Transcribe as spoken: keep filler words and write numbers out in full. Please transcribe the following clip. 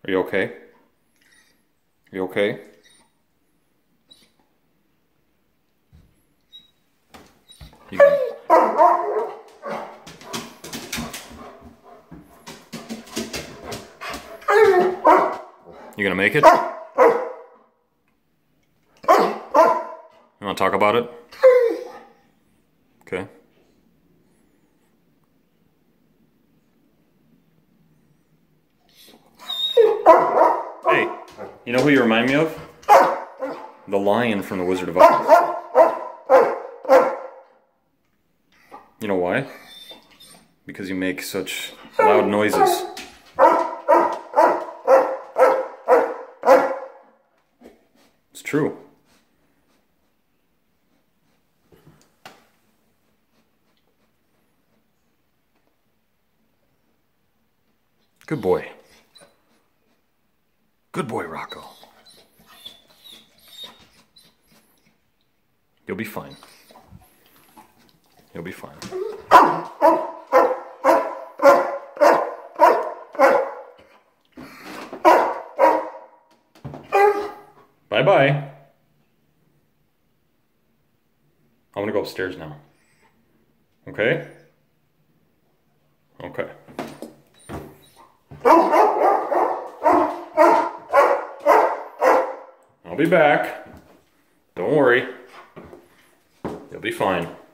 Are you okay? Are you okay? You gonna... You gonna make it? You wanna talk about it? Okay. Hey, you know who you remind me of? The lion from The Wizard of Oz. You know why? Because you make such loud noises. It's true. Good boy. Good boy, Rocko. You'll be fine. You'll be fine. Bye-bye. I'm gonna go upstairs now. Okay? Okay. I'll be back. Don't worry. You'll be fine.